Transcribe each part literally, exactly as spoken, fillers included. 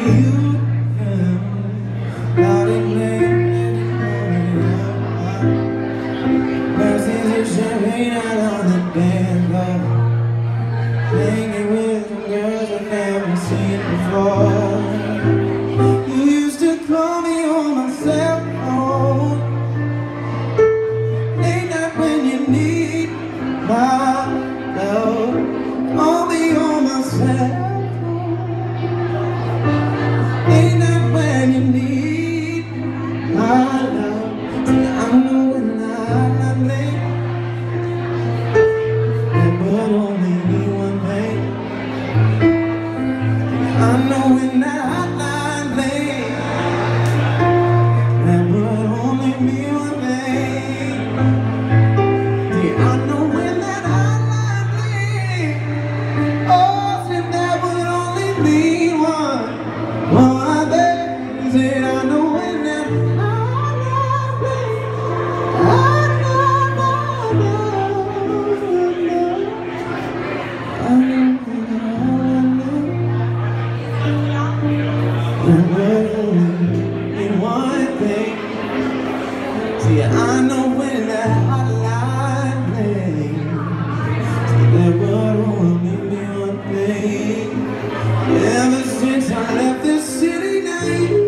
I know when that hotline bling, that would only be one thing. Ever since I left this city now,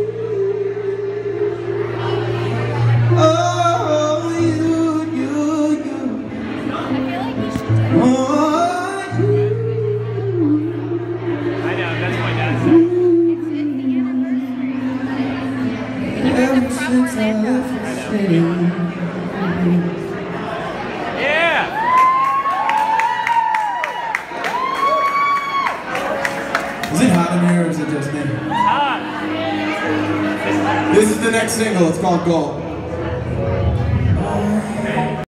oh, you, you, you, oh, you. I know, that's my dad said. Ever since I left this city. Yeah! Is it hot in here or is it just me? Hot! This is the next single, it's called Gold.